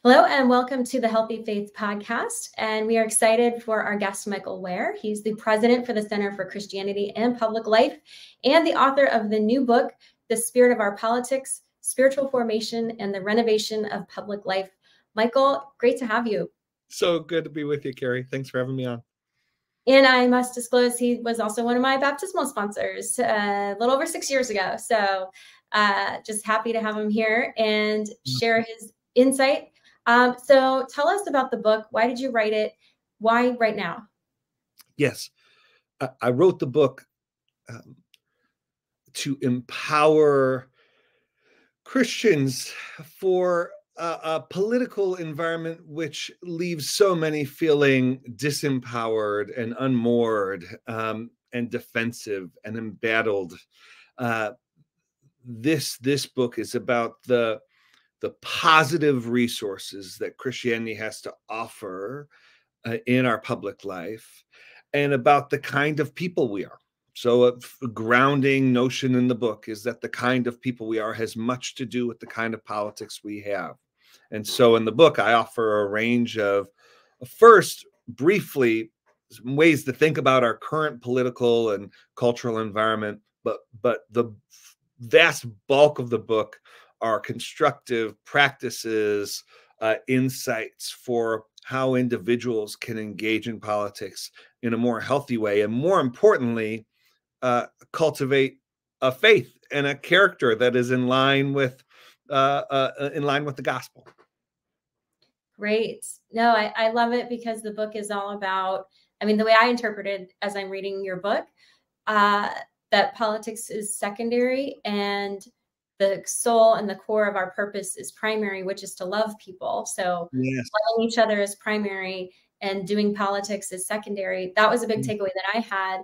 Hello and welcome to the Healthy Faith Podcast. And we are excited for our guest, Michael Ware. He's the president for the Center for Christianity and Public Life and the author of the new book, The Spirit of Our Politics, Spiritual Formation and the Renovation of Public Life. Michael, great to have you. So good to be with you, Carrie. Thanks for having me on. And I must disclose, he was also one of my baptismal sponsors a little over 6 years ago. So just happy to have him here and share his insight. So tell us about the book. Why did you write it? Why right now? Yes, I wrote the book to empower Christians for a political environment which leaves so many feeling disempowered and unmoored and defensive and embattled. This book is about the positive resources that Christianity has to offer in our public life, and about the kind of people we are. So a grounding notion in the book is that the kind of people we are has much to do with the kind of politics we have. And so in the book, I offer a range of, first, briefly, ways to think about our current political and cultural environment, but the vast bulk of the book are constructive practices, insights for how individuals can engage in politics in a more healthy way, and more importantly, cultivate a faith and a character that is in line with the gospel. Great. No, I love it because the book is all about, I mean, the way I interpreted as I'm reading your book, that politics is secondary and the soul and the core of our purpose is primary, which is to love people. So yes, loving each other is primary and doing politics is secondary. That was a big takeaway that I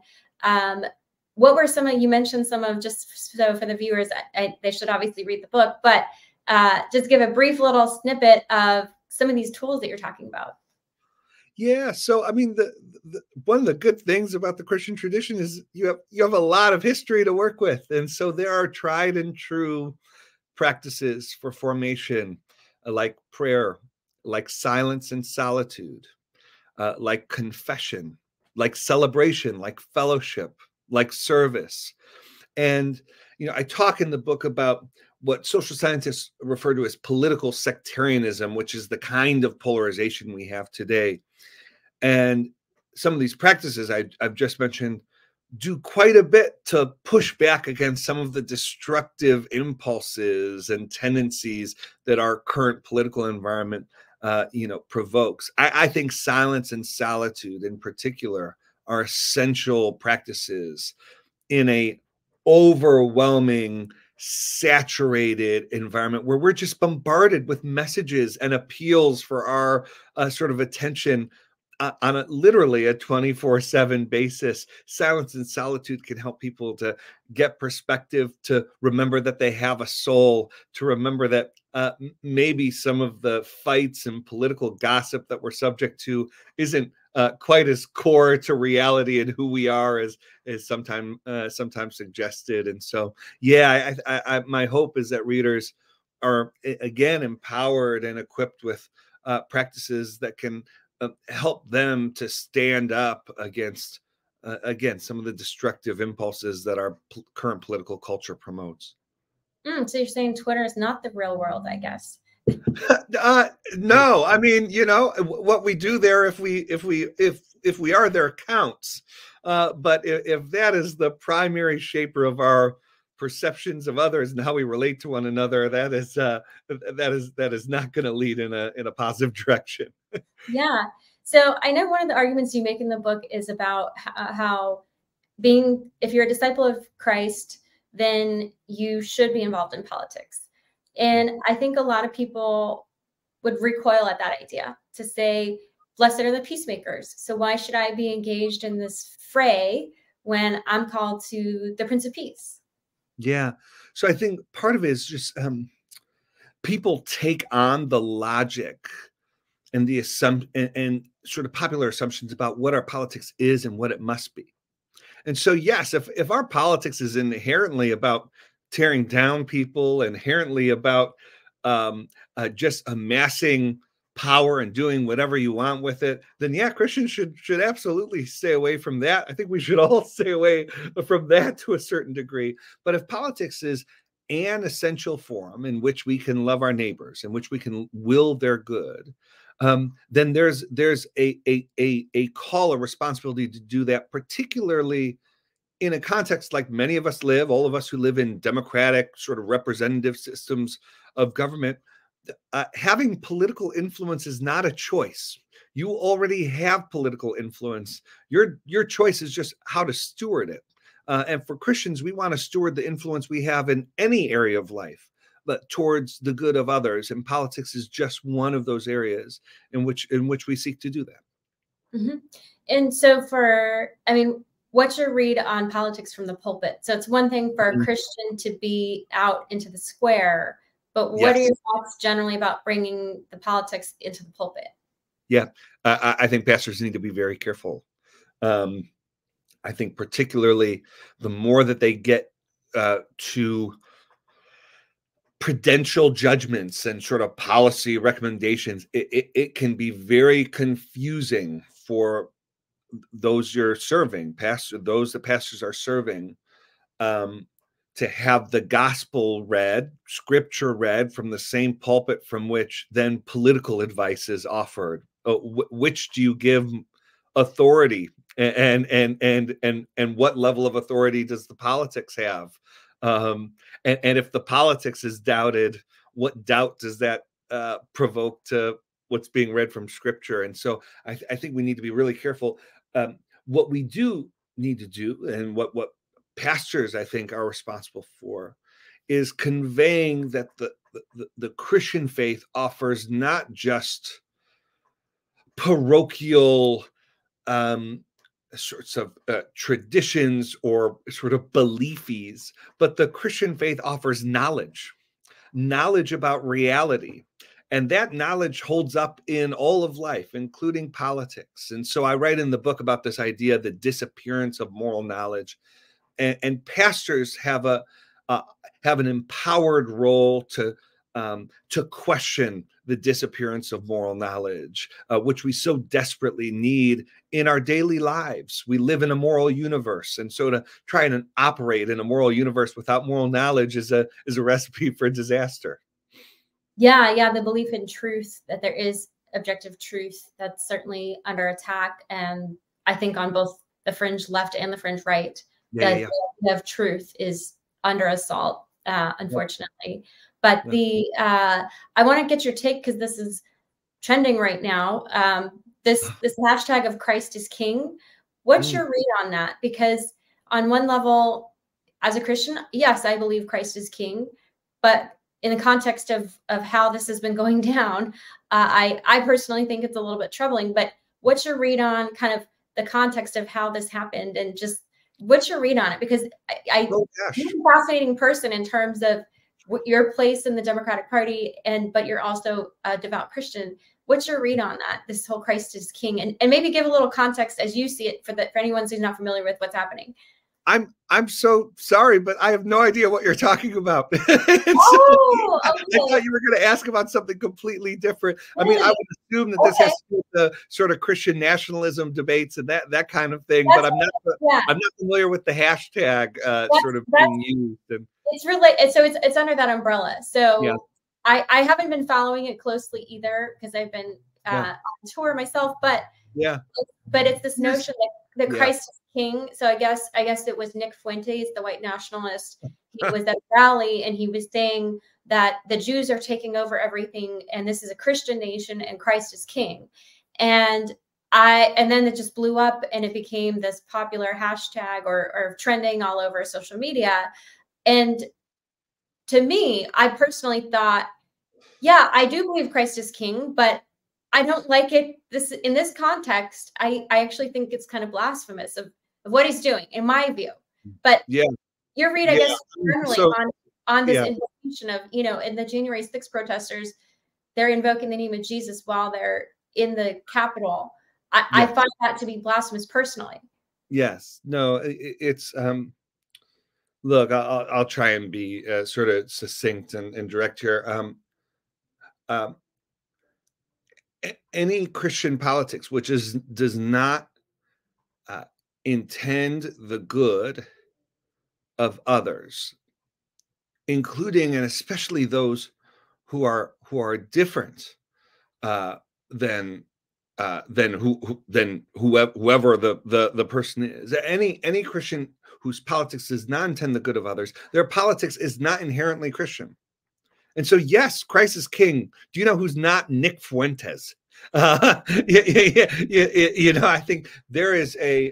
had. What were some of, you mentioned some of, just so for the viewers, they should obviously read the book, but just give a brief little snippet of some of these tools that you're talking about. Yeah, so I mean, one of the good things about the Christian tradition is you have a lot of history to work with, and so there are tried and true practices for formation, like prayer, like silence and solitude, like confession, like celebration, like fellowship, like service. And I talk in the book about what social scientists refer to as political sectarianism, which is the kind of polarization we have today. And some of these practices I've just mentioned do quite a bit to push back against some of the destructive impulses and tendencies that our current political environment provokes. I think silence and solitude in particular are essential practices in a overwhelming, saturated environment where we're just bombarded with messages and appeals for our sort of attention on literally a 24/7 basis. Silence and solitude can help people to get perspective, to remember that they have a soul, to remember that maybe some of the fights and political gossip that we're subject to isn't quite as core to reality and who we are as sometimes suggested. And so, yeah, my hope is that readers are again empowered and equipped with practices that can help them to stand up against, again, some of the destructive impulses that our current political culture promotes. So you're saying Twitter is not the real world, I guess. No, I mean, what we do there, if we are there, counts. But if that is the primary shaper of our perceptions of others and how we relate to one another, that is not going to lead in a positive direction. Yeah. So I know one of the arguments you make in the book is about how if you're a disciple of Christ, then you should be involved in politics. And I think a lot of people would recoil at that idea, to say, blessed are the peacemakers. So why should I be engaged in this fray when I'm called to the Prince of Peace? Yeah. So I think part of it is just people take on the logic and the assumption and sort of popular assumptions about what our politics is and what it must be. And so, yes, if our politics is inherently about tearing down people, inherently about just amassing power and doing whatever you want with it, then yeah, Christians should absolutely stay away from that. I think we should all stay away from that to a certain degree. But if politics is an essential forum in which we can love our neighbors, in which we can will their good, then there's a call, a responsibility to do that, particularly in a context like many of us live, all of us who live in democratic sort of representative systems of government. Having political influence is not a choice. You already have political influence. Your choice is just how to steward it. And for Christians, we want to steward the influence we have in any area of life, but towards the good of others. And politics is just one of those areas in which we seek to do that. Mm-hmm. And so what's your read on politics from the pulpit? So it's one thing for a Christian to be out into the square, but what are your thoughts generally about bringing the politics into the pulpit? Yeah, I think pastors need to be very careful. I think particularly the more that they get to prudential judgments and sort of policy recommendations, it can be very confusing for those you're serving, those the pastors are serving, to have the gospel read, scripture read from the same pulpit from which then political advice is offered. Which do you give authority, and what level of authority does the politics have? And if the politics is doubted, what doubt does that provoke to what's being read from scripture? And so I think we need to be really careful. What we do need to do, and what pastors, I think, are responsible for, is conveying that the Christian faith offers not just parochial sorts of traditions or sort of beliefs, but the Christian faith offers knowledge about reality. And that knowledge holds up in all of life, including politics. And so I write in the book about this idea, the disappearance of moral knowledge. And pastors have an empowered role to question the disappearance of moral knowledge, which we so desperately need in our daily lives. We live in a moral universe, and so to try and operate in a moral universe without moral knowledge is a recipe for disaster. Yeah, the belief in truth, that there is objective truth, that's certainly under attack, and I think on both the fringe left and the fringe right. The idea of truth is under assault, unfortunately. But I want to get your take, because this is trending right now. This hashtag of Christ is King. What's your read on that? Because on one level, as a Christian, yes, I believe Christ is King, but in the context of how this has been going down, I personally think it's a little bit troubling. But what's your read on kind of the context of how this happened, and just what's your read on it? Because you're a fascinating person in terms of your place in the Democratic Party, but you're also a devout Christian. What's your read on that? This whole Christ is King, and maybe give a little context as you see it for anyone who's not familiar with what's happening. I'm so sorry, but I have no idea what you're talking about. Okay. I thought you were going to ask about something completely different. Really? I mean, I would assume that this has to do with the sort of Christian nationalism debates and that kind of thing. But I'm not familiar with the hashtag sort of being used. And it's related, so it's under that umbrella. So I haven't been following it closely either, because I've been on tour myself. But it's this notion that Christ is King. So I guess it was Nick Fuentes, the white nationalist. He was at a rally, and he was saying that the Jews are taking over everything, and this is a Christian nation, and Christ is King. And then it just blew up, and it became this popular hashtag or trending all over social media. And to me, I personally thought, yeah, I do believe Christ is King, but I don't like it in this context. I actually think it's kind of blasphemous of what he's doing, in my view. But your read, I guess, generally on this invocation of, in the January 6th protesters, they're invoking the name of Jesus while they're in the Capitol. I find that to be blasphemous personally. Yes. No, it's look, I'll try and be sort of succinct and direct here. any Christian politics which does not intend the good of others, including and especially those who are different uh, than whoever the person is. Any Christian whose politics does not intend the good of others, their politics is not inherently Christian. And so, yes, Christ is king. Do you know who's not? Nick Fuentes. I think there is a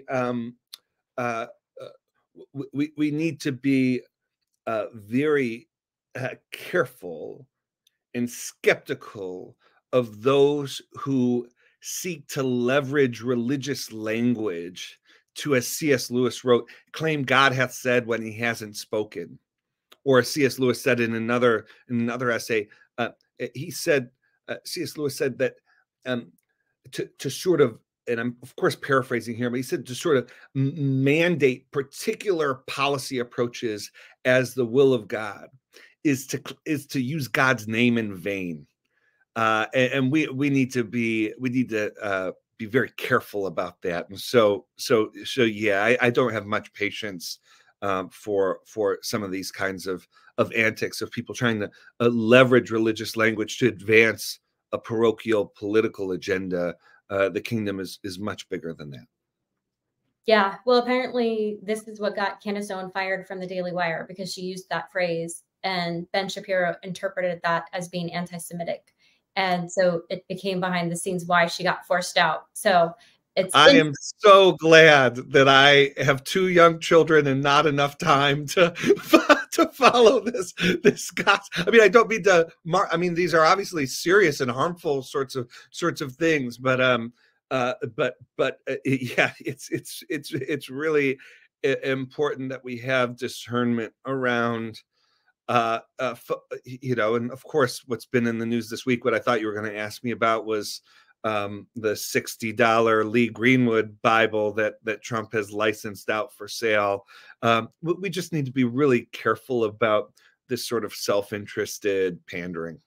we need to be very careful and skeptical of those who seek to leverage religious language to, as C.S. Lewis wrote, claim God hath said when he hasn't spoken. Or C.S. Lewis said in another essay, he said, C.S. Lewis said that to sort of, and I'm of course paraphrasing here, but he said to sort of mandate particular policy approaches as the will of God is to use God's name in vain. And we need to be very careful about that. And so yeah, I don't have much patience for some of these kinds of antics of people trying to leverage religious language to advance a parochial political agenda. The kingdom is much bigger than that. Yeah, well, apparently this is what got Candace Owen fired from the Daily Wire, because she used that phrase, and Ben Shapiro interpreted that as being anti-Semitic. And so it became behind the scenes why she got forced out. So I am so glad that I have 2 young children and not enough time to follow this gossip. I mean, I don't mean to I mean, these are obviously serious and harmful sorts of things, but yeah, it's really important that we have discernment around and of course what's been in the news this week. What I thought you were going to ask me about was the $60 Lee Greenwood Bible that Trump has licensed out for sale. We just need to be really careful about this sort of self-interested pandering.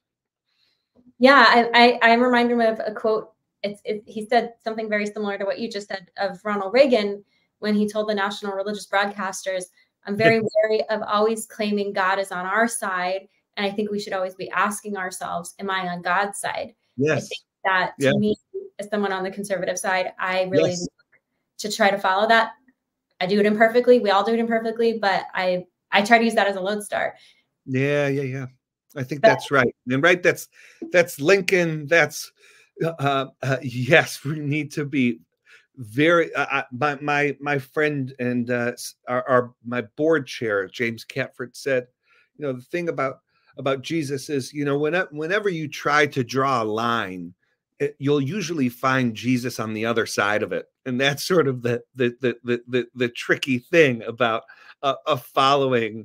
Yeah, I'm reminded of a quote. He said something very similar to what you just said of Ronald Reagan when he told the national religious broadcasters, "I'm very wary of always claiming God is on our side, and I think we should always be asking ourselves, am I on God's side?" Yes. I think that to me, as someone on the conservative side, I really look to try to follow that. I do it imperfectly. We all do it imperfectly, but I try to use that as a lodestar. Yeah. I think that's right. And right, that's Lincoln. That's yes, we need to be very my friend and my board chair James Catford said, the thing about Jesus is, whenever you try to draw a line, you'll usually find Jesus on the other side of it. And that's sort of the tricky thing about following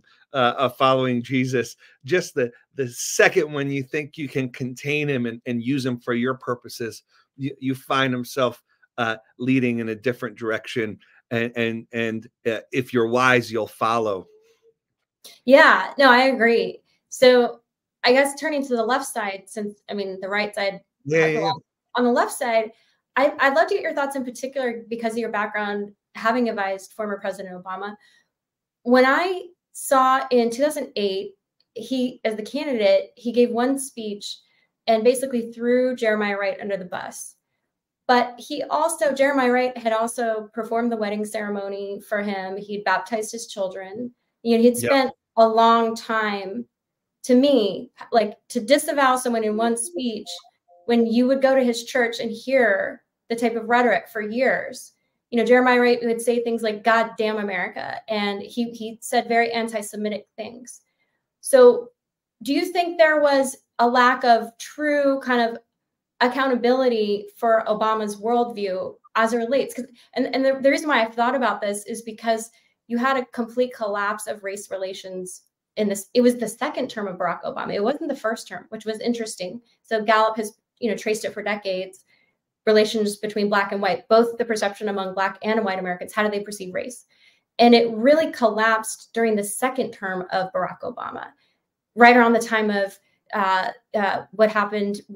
Jesus. Just the second when you think you can contain him and use him for your purposes, you find himself leading in a different direction. And if you're wise, you'll follow. Yeah, no, I agree. So I guess turning to the left side, since I mean the right side, on the left side, I'd love to get your thoughts in particular because of your background having advised former President Obama. When I saw in 2008, he, as the candidate, he gave one speech and basically threw Jeremiah Wright under the bus. But Jeremiah Wright had also performed the wedding ceremony for him. He'd baptized his children. He'd spent a long time, to me, like, to disavow someone in one speech when you would go to his church and hear the type of rhetoric for years. Jeremiah Wright would say things like, "God damn America." And he said very anti-Semitic things. So do you think there was a lack of true kind of accountability for Obama's worldview as it relates? And the reason why I've thought about this is because you had a complete collapse of race relations in this. It was the second term of Barack Obama. It wasn't the first term, which was interesting. So Gallup has, traced it for decades. Relations between Black and white, both the perception among Black and white Americans, how do they perceive race? And it really collapsed during the second term of Barack Obama, right around the time of what happened with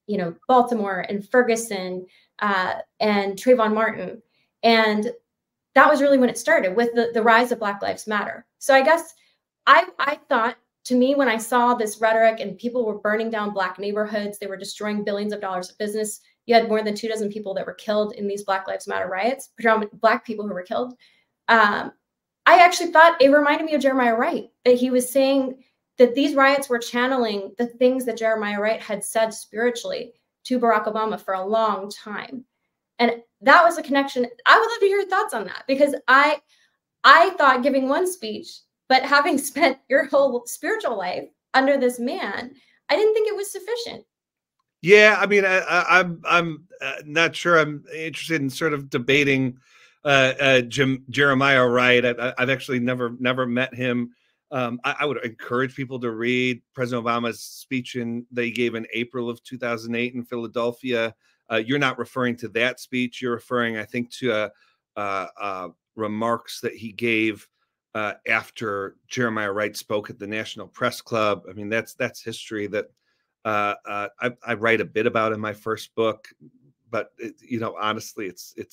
Baltimore and Ferguson and Trayvon Martin. And that was really when it started with the rise of Black Lives Matter. So I guess I thought, to me, when I saw this rhetoric and people were burning down Black neighborhoods, they were destroying billions of dollars of business. You had more than 24 people that were killed in these Black Lives Matter riots, predominantly Black people who were killed. I actually thought it reminded me of Jeremiah Wright, that he was saying that these riots were channeling the things that Jeremiah Wright had said spiritually to Barack Obama for a long time. And that was a connection. I would love to hear your thoughts on that, because I thought giving one speech, but having spent your whole spiritual life under this man, I didn't think it was sufficient. Yeah, I mean, I'm not sure I'm interested in sort of debating Jeremiah Wright. I've actually never met him. I would encourage people to read President Obama's speech that he gave in April of 2008 in Philadelphia. You're not referring to that speech. You're referring, I think, to remarks that he gave after Jeremiah Wright spoke at the National Press Club. I mean, that's history that I write a bit about in my first book, but honestly,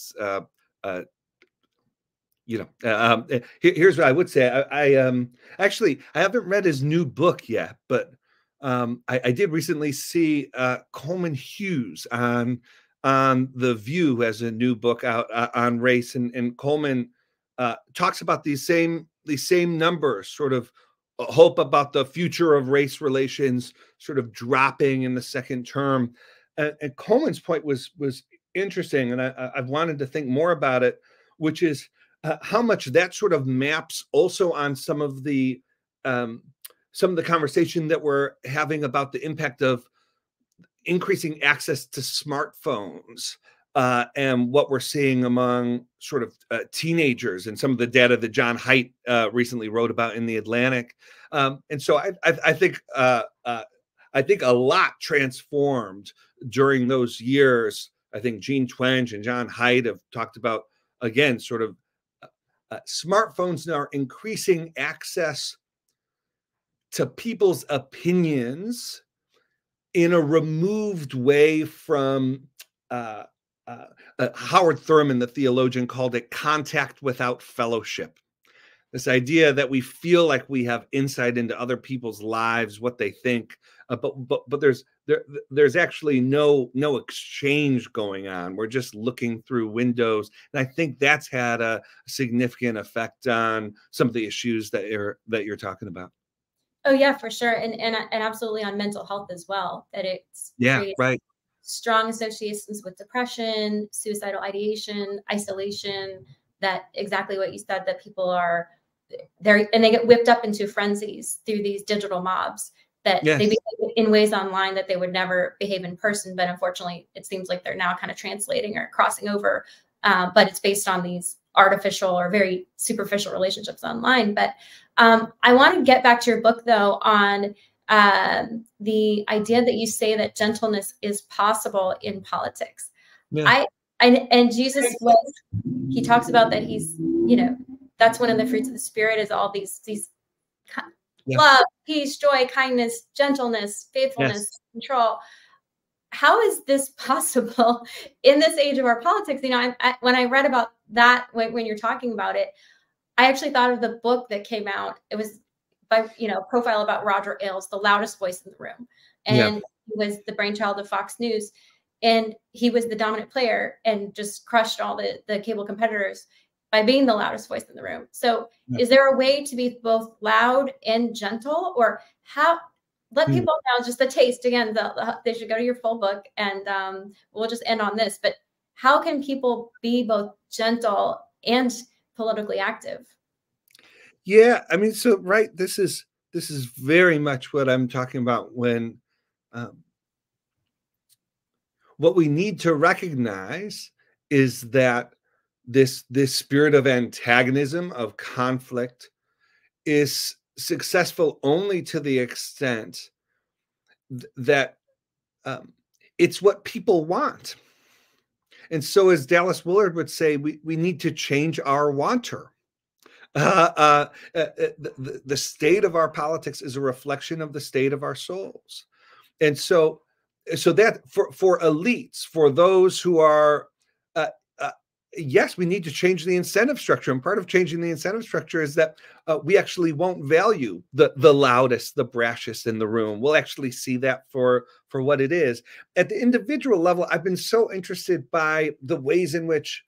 here's what I would say. I actually I haven't read his new book yet, but I did recently see Coleman Hughes on The View, who has a new book out on race, and Coleman talks about these same numbers, sort of hope about the future of race relations sort of dropping in the second term. And Coleman's point was interesting, and I've wanted to think more about it, which is how much that sort of maps also on some of the conversation that we're having about the impact of increasing access to smartphones and what we're seeing among sort of teenagers, and some of the data that John Haidt recently wrote about in The Atlantic. And so I think a lot transformed during those years. I think Gene Twenge and John Haidt have talked about, again, sort of smartphones are increasing access to people's opinions in a removed way from Howard Thurman, the theologian, called it contact without fellowship. This idea that we feel like we have insight into other people's lives, what they think, but there's actually no exchange going on. We're just looking through windows, and I think that's had a significant effect on some of the issues that you're talking about. Oh yeah, for sure, and absolutely on mental health as well. That it's right. Strong associations with depression, suicidal ideation, isolation. That exactly what you said. That people are there, and they get whipped up into frenzies through these digital mobs. That they behave in ways online that they would never behave in person. But unfortunately, it seems like they're now kind of translating or crossing over. But it's based on these artificial or very superficial relationships online. But I want to get back to your book, though, on the idea that you say that gentleness is possible in politics. Yeah. And Jesus he talks about that he's, that's one of the fruits of the Spirit, is all these love, peace, joy, kindness, gentleness, faithfulness, control. How is this possible in this age of our politics? When I read about that, when you're talking about it, I actually thought of the book that came out. It was by, a profile about Roger Ailes, the loudest voice in the room. And he was the brainchild of Fox News. And he was the dominant player and just crushed all the cable competitors by being the loudest voice in the room. So is there a way to be both loud and gentle, or how? Let people know just the taste. Again, they should go to your full book, and we'll just end on this. But how can people be both gentle and politically active? Yeah, I mean, so this is very much what I'm talking about when what we need to recognize is that this spirit of antagonism, of conflict, is successful only to the extent that it's what people want. And so, as Dallas Willard would say, we need to change our wanter. The state of our politics is a reflection of the state of our souls. And so so that for elites, for those who are, yes, we need to change the incentive structure. And part of changing the incentive structure is that we actually won't value the loudest, the brashest in the room. We'll actually see that for what it is. At the individual level, I've been so interested by the ways in which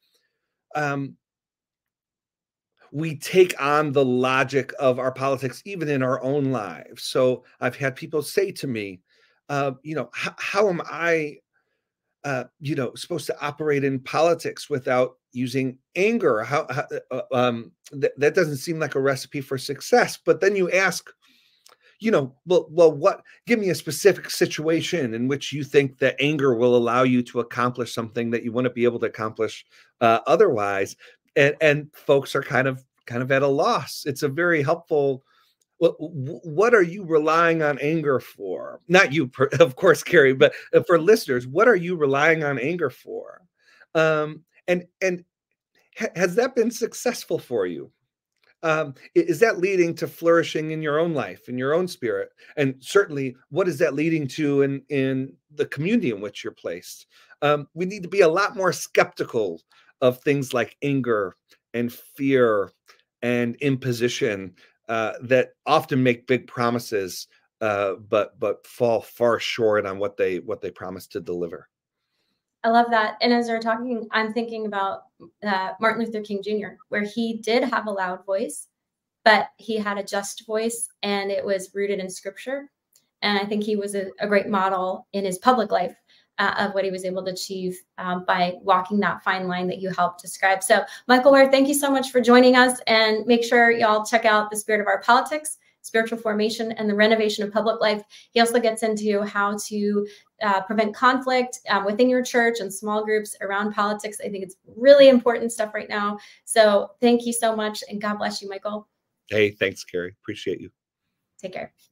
we take on the logic of our politics, even in our own lives. So I've had people say to me, how am I supposed to operate in politics without using anger? That doesn't seem like a recipe for success. But then you ask, what? Give me a specific situation in which you think that anger will allow you to accomplish something that you wouldn't be able to accomplish otherwise. And folks are kind of at a loss. It's a very helpful. Well, what are you relying on anger for? Not you, of course, Carrie, but for listeners, what are you relying on anger for? And has that been successful for you? Is that leading to flourishing in your own life, in your own spirit? And certainly, what is that leading to in the community in which you're placed? We need to be a lot more skeptical of things like anger and fear and imposition that often make big promises, but fall far short on what they promise to deliver. I love that. And as we're talking, I'm thinking about Martin Luther King Jr., where he did have a loud voice, but he had a just voice, and it was rooted in scripture. And I think he was a great model in his public life of what he was able to achieve by walking that fine line that you helped describe. So, Michael Ware, thank you so much for joining us. And make sure y'all check out The Spirit of Our Politics, Spiritual Formation, and the Renovation of Public Life. He also gets into how to prevent conflict within your church and small groups around politics. I think it's really important stuff right now. So thank you so much, and God bless you, Michael. Hey, thanks, Carrie. Appreciate you. Take care.